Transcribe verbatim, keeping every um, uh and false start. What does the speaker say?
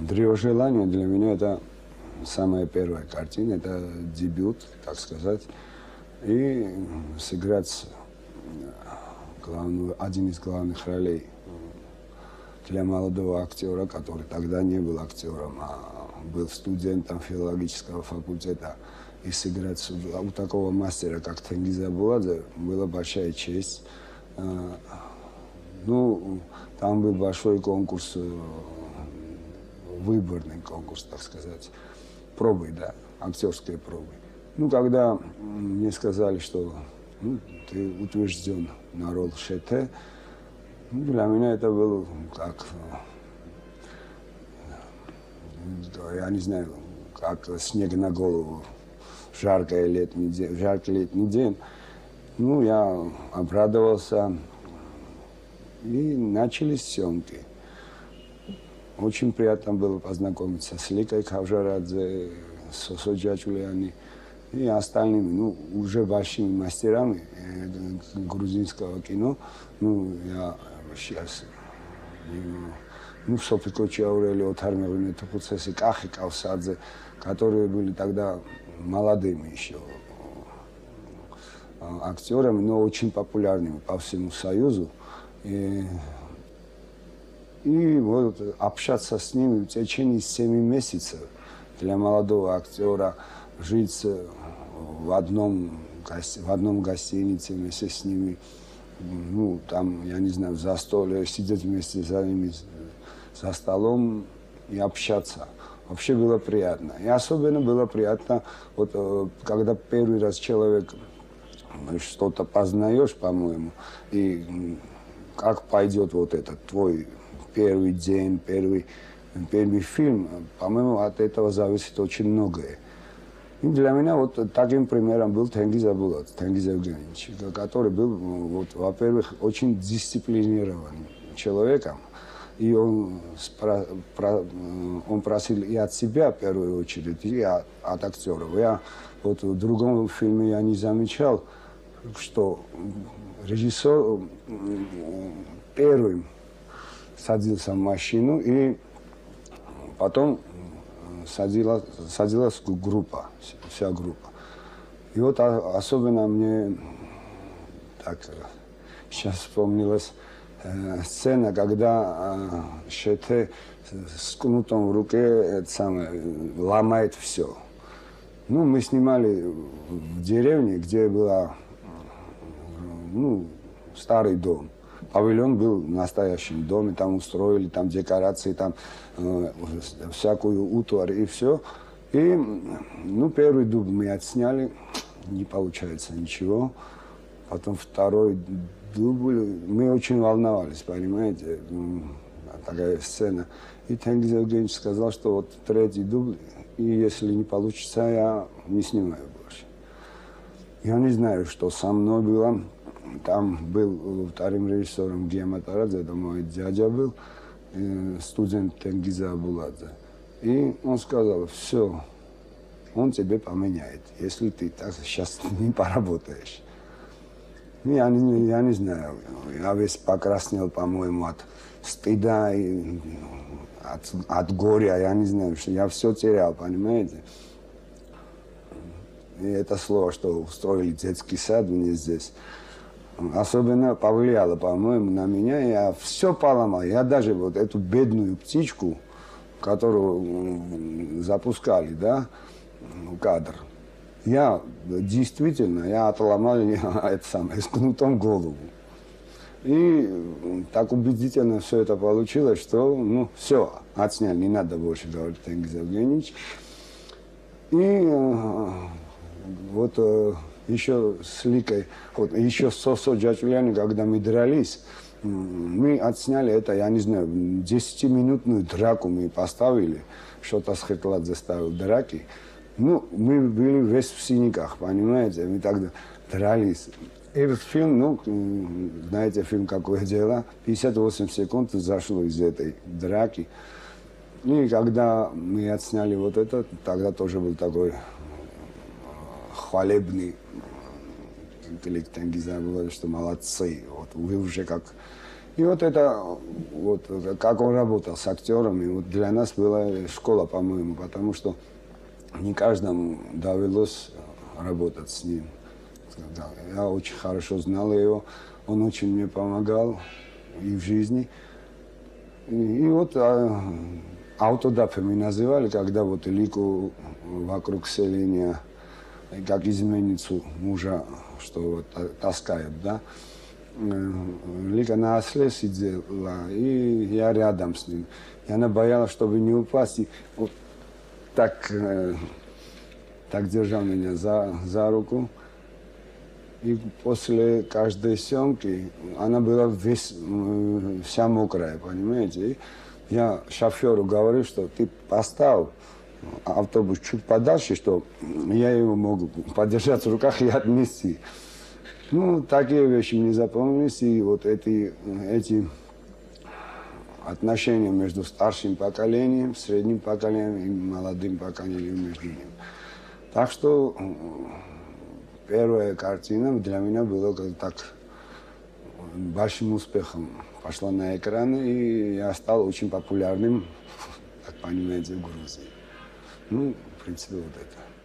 «Древо желания» для меня это самая первая картина, это дебют, так сказать. И сыграть главную, один из главных ролей для молодого актера, который тогда не был актером, а был студентом филологического факультета. И сыграть у, у такого мастера, как Тенгиз Абуладзе, была большая честь. Ну, там был большой конкурс, выборный конкурс, так сказать, пробы, да, актерской пробы. Ну, когда мне сказали, что ну, ты утвержден на роль Шете, ну, для меня это было как, я не знаю, как снег на голову в жаркий летний день. В жаркий летний день. Ну, я обрадовался, и начались съемки. Очень приятно было познакомиться с Ликой Кавжарадзе, с Сосо Джачулиани и остальными, ну, уже большими мастерами э, грузинского кино. Ну, я сейчас, ну, Софи Кочиаурели, Отар Мевлинетопуцеси, Кахи Кавсадзе, которые были тогда молодыми еще актерами, но очень популярными по всему Союзу. И, и вот общаться с ними в течение семи месяцев для молодого актера, жить в одном, в одном гостинице вместе с ними, ну, там, я не знаю, за столом, сидеть вместе за ними за столом и общаться. Вообще было приятно. И особенно было приятно, вот, когда первый раз человек что-то познаешь, по-моему, и как пойдет вот этот твой первый день, первый, первый фильм, по-моему, от этого зависит очень многое. И для меня вот таким примером был Тенгиз Абуладзе, Тенгиз Евгеньевич, который был, вот, во-первых, очень дисциплинированным человеком. И он, спро, про, он просил и от себя, в первую очередь, и от, от актеров. Я вот в другом фильме я не замечал, что режиссер первым садился в машину, и потом садилась, садилась группа, вся группа. И вот особенно мне так сейчас вспомнилась э, сцена, когда э, Шете с кнутом в руке это самое, ломает все. Ну, мы снимали в деревне, где была ну, старый дом. Павильон был в настоящем доме, там устроили, там декорации, там э, всякую утварь и все. И, ну, первый дубль мы отсняли, не получается ничего. Потом второй дубль, мы очень волновались, понимаете, такая сцена. И Тенгиз Евгеньевич сказал, что вот третий дубль, и если не получится, я не снимаю больше. Я не знаю, что со мной было. Там был вторым режиссером Гия Матарадзе, это мой дядя был, студент Тенгиза Абуладзе. И он сказал, все, он тебе поменяет, если ты так сейчас не поработаешь. Я не, я не знаю, я весь покраснел, по-моему, от стыда и от, от горя, я не знаю, что я все терял, понимаете? И это слово, что устроили детский сад мне здесь, особенно повлияло, по-моему, на меня. Я все поломал. Я даже вот эту бедную птичку, которую запускали, да, кадр, я действительно, я отломал это самое, с кнутом голову. И так убедительно все это получилось, что, ну, все, отсняли, не надо больше говорить, Тенгиз Евгеньевич. И вот еще с Ликой, вот, еще с Сосо Джачулиани, когда мы дрались, мы отсняли это, я не знаю, десятиминутную драку мы поставили, что-то Схетладзе ставил драки. Ну, мы были весь в синяках, понимаете, мы тогда дрались. Этот фильм, ну, знаете, фильм «Какое дело», пятьдесят восемь секунд зашло из этой драки. И когда мы отсняли вот это, тогда тоже был такой хвалебный клик Тенгиза, что молодцы, вот вы уже как И вот это, вот, как он работал с актерами, вот для нас была школа, по-моему, потому что не каждому довелось работать с ним. Я очень хорошо знал его, он очень мне помогал и в жизни. И, и вот а, автодафами называли, когда вот Лику вокруг селения, как изменницу мужа, что вот таскает, да. Лика на осле сидела, и я рядом с ним. И она боялась, чтобы не упасть, и вот так, так держал меня за, за руку. И после каждой съемки она была весь, вся мокрая, понимаете? И я шоферу говорю, что ты поставь автобус чуть подальше, что я его могу подержать в руках и отнести. Ну, такие вещи мне запомнились, и вот эти, эти отношения между старшим поколением, средним поколением и молодым поколением между ними. Так что первая картина для меня была как так большим успехом. Пошла на экраны, и я стал очень популярным, как понимаете, в Грузии. Ну, в принципе, вот это.